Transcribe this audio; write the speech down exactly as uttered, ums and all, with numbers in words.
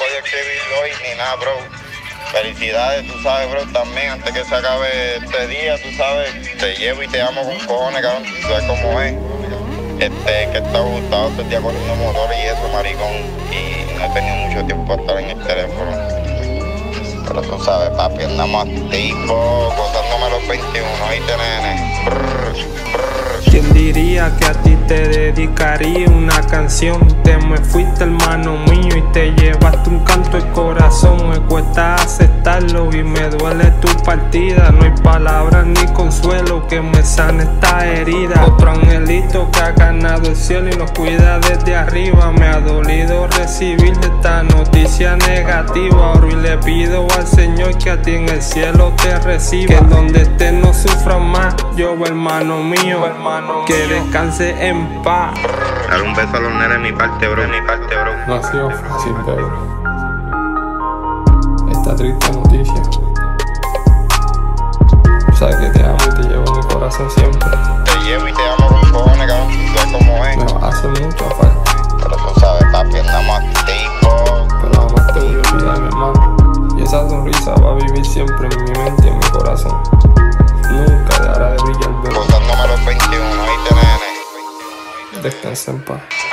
podía escribir hoy ni nada, bro. Felicidades, tú sabes, bro, también, antes que se acabe este día, tú sabes, te llevo y te amo con cojones, cabrón, tú sabes cómo es. Este, que está gustado todo el día corriendo motores y eso, maricón, y no he tenido mucho tiempo para estar en el teléfono. Pero tú sabes, papi, andamos activos, gozándome los veintiuno, ahí te nene. Brr, brr. ¿Quién diría que a ti te dedicaría una canción? Te me fuiste, hermano mío, y te llevaste un canto al corazón. Me cuesta aceptarlo y me duele tu partida. No hay palabras ni consuelo que me sane esta herida. Otro angelito que ha ganado el cielo y nos cuida desde arriba. Me ha dolido recibir esta noticia negativa. Ahora y le pido al Señor que a ti en el cielo te reciba, que donde estés no sufras más. Yo, hermano mío, hermano, que descanse en paz. Dale un beso a los nenes de mi parte, bro, de mi parte, bro. No ha sido fácil, Pedro. Esta triste noticia. Sabes que te amo y te llevo en mi corazón siempre. Te llevo y te amo con cojones, cabrón, tú sabes cómo es. Me va a hacer mucha falta. Pero tú sabes, papi, andamos activos. Pero jamás te voy a olvidar, mi hermano. Y esa sonrisa va a vivir siempre en mi mente y en mi corazón. Nunca dejará de brillar, bebé. Gozándome los veintiuno, ahí te nene. Descansa en paz.